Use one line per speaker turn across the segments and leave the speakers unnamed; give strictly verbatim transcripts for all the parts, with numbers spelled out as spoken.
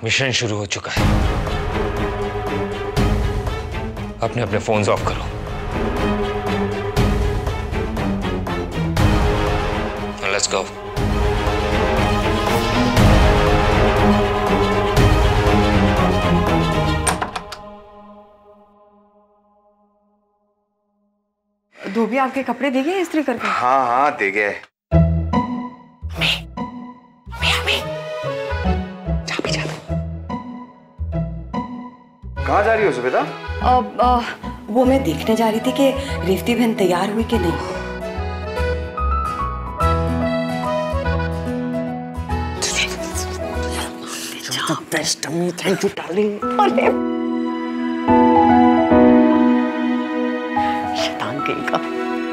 Mission शुरू हो चुका है। अपने अपने फोन्स ऑफ करो। Let's go.
धोबी आपके कपड़े दे गए इस्त्री करके?
हाँ हाँ दे गए। कहाँ जा रही हो सुबेदा?
अब वो मैं देखने जा रही थी कि रेवती बहन तैयार हुई कि नहीं।
बेस्ट अम्मी, थैंक यू डार्लिंग। शैतान कहीं का।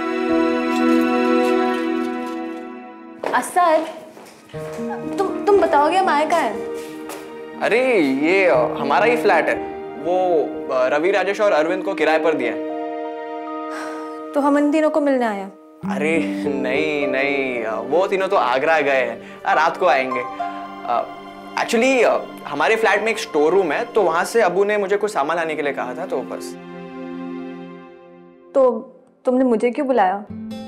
असद, तुम तुम बताओगे हम आए कहाँ हैं?
अरे ये हमारा ही फ्लैट है, वो रवि, राजेश और अरविंद को किराए पर दिया है।
तो हम इन तीनों को मिलने आए हैं।
अरे नहीं नहीं, वो तीनों तो आगरा गए हैं, रात को आएंगे। एक्चुअली हमारे फ्लैट में एक स्टोर रूम है, तो वहां से अबू ने मुझे कुछ सामान लाने के लिए कहा था, तो बस।
तो तुमने मुझे क्यों बुलाया?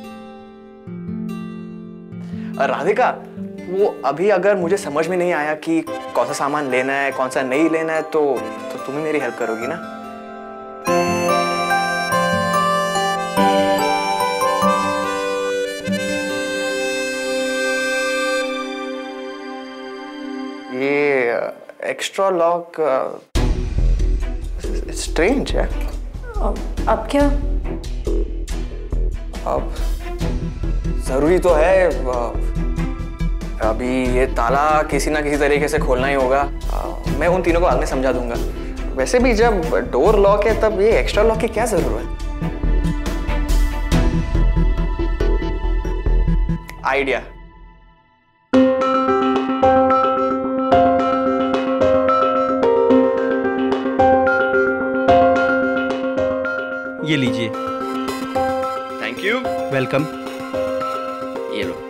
राधिका, वो अभी अगर मुझे समझ में नहीं आया कि कौन सा सामान लेना है कौन सा नहीं लेना है, तो तो तुम ही मेरी हेल्प करोगी ना? ये एक्स्ट्रा लॉक स्ट्रेंज है।
अब, अब क्या?
अब जरूरी तो है, अभी ये ताला किसी ना किसी तरीके से खोलना ही होगा। मैं उन तीनों को बाद में समझा दूंगा। वैसे भी जब डोर लॉक है तब ये एक्स्ट्रा लॉक की क्या जरूरत? आइडिया।
ये लीजिए।
Thank you.
वेलकम।
ये लो।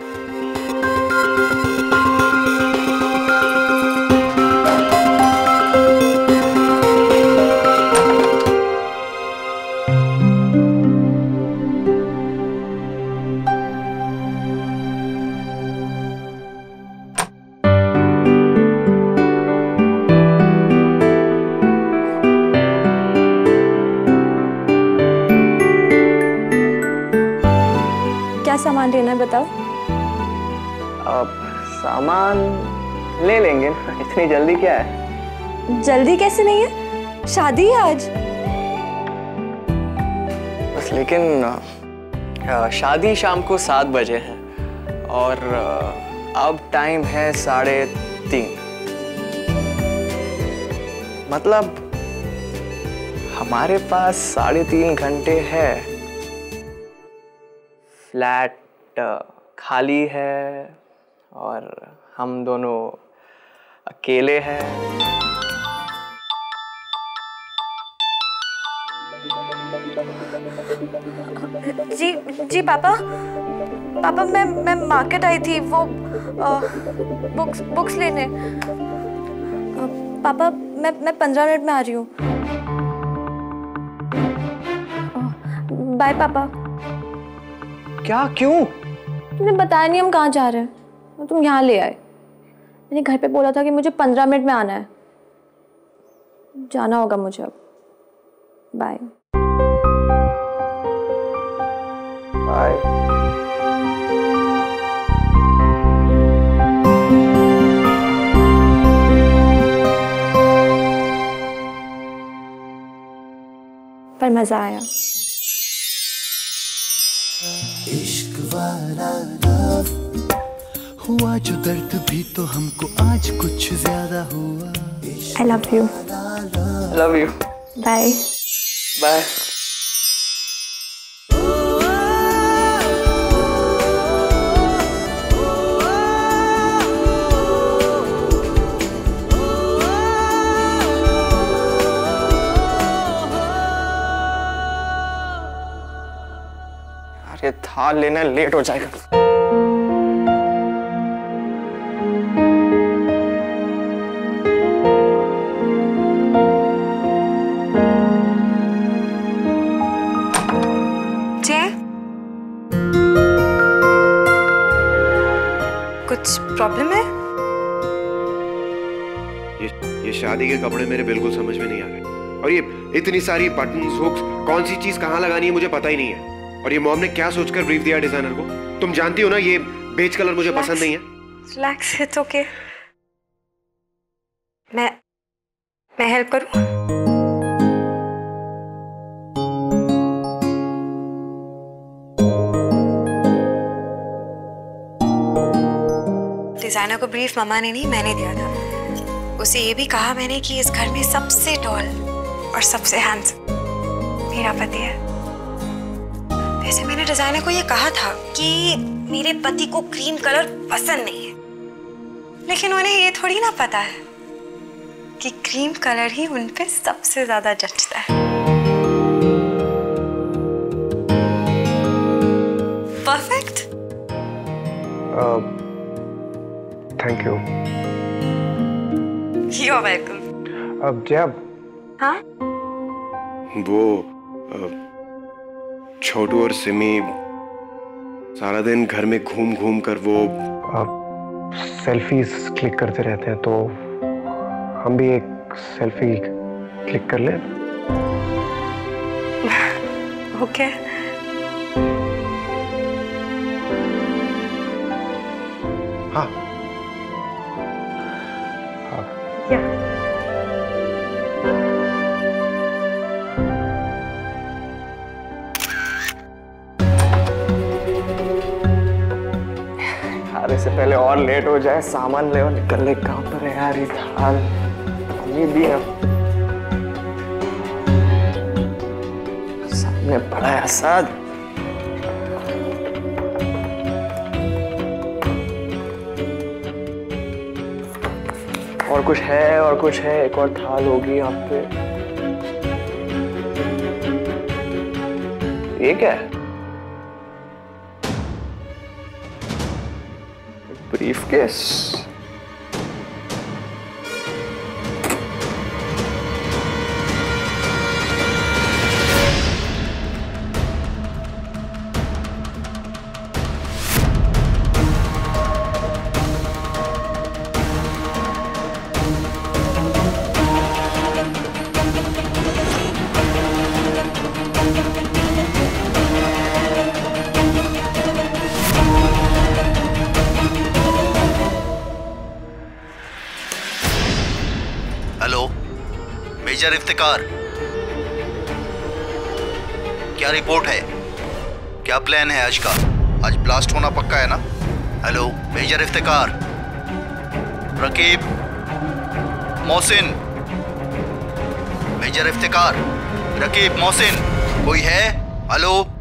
क्या सामान लेना है बताओ?
अब सामान ले लेंगे ना, इतनी जल्दी क्या है?
जल्दी कैसे नहीं है, शादी है आज।
बस लेकिन आ, शादी शाम को सात बजे है और आ, अब टाइम है साढ़े तीन। मतलब हमारे पास साढ़े तीन घंटे है। फ्लैट खाली है और हम दोनों अकेले हैं।
जी जी पापा, पापा मैं मैं मार्केट आई थी, वो आ, बुक्स बुक्स लेने। आ, पापा मैं मैं पंद्रह मिनट में आ रही हूँ। बाय पापा।
क्या? क्यों?
तुमने बताया नहीं हम कहाँ जा रहे हैं, तुम यहाँ ले आए। मैंने घर पे बोला था कि मुझे पंद्रह मिनट में आना है। जाना होगा मुझे अब। Bye
bye.
पर मजा आया।
इश्क वाला लव हुआ जो दर्द भी तो हमको आज कुछ ज्यादा हुआ।
I love you.
Love you.
Bye.
Bye. ये थाल लेने लेट हो जाएगा।
प्रॉब्लम है?
ये ये शादी के कपड़े मेरे बिल्कुल समझ में नहीं आ रहे, और ये इतनी सारी बटन्स, हुक्स, कौन सी चीज कहाँ लगानी है मुझे पता ही नहीं है। और ये मॉम ने क्या सोचकर ब्रीफ दिया डिजाइनर को? तुम जानती हो ना ये बेज कलर मुझे पसंद नहीं है।
Relax, it's okay. मैं मैं हेल्प करूं? डिजाइनर को ब्रीफ मम्मा ने नहीं, मैंने दिया था। उसे ये भी कहा मैंने कि इस घर में सबसे टॉल और सबसे हैंडसम मेरा पति है। वैसे मैंने डिजाइनर को ये कहा था कि मेरे पति को क्रीम कलर पसंद नहीं है, लेकिन उन्हें ये थोड़ी ना पता है कि क्रीम कलर ही उन पे सबसे ज्यादा जचता है। Perfect.
Thank you.
You are welcome.
अब जब
हाँ,
वो अ, छोटू और सिमी सारा दिन घर में घूम घूम कर वो
सेल्फीज क्लिक करते रहते हैं, तो हम भी एक सेल्फी क्लिक कर लें।
ओके।
हाँ
या
यार इससे पहले और लेट हो जाए, सामान ले और निकलने कहाँ पर है यार ये थाल। ये भी है सामने पड़ा है असद। और कुछ है और कुछ है, एक और थाल होगी यहाँ पे। ये क्या है? ब्रीफकेस।
हेलो, मेजर इफ्तिकार, क्या रिपोर्ट है? क्या प्लान है आज का? आज ब्लास्ट होना पक्का है ना? Hello major Iftikhar, Raqib, Mohsin, major Iftikhar, Raqib, Mohsin, कोई है? हेलो